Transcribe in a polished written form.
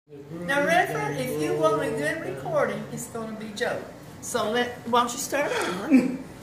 Now, Redford, if you want a good recording, it's going to be Joe. So why don't you start over?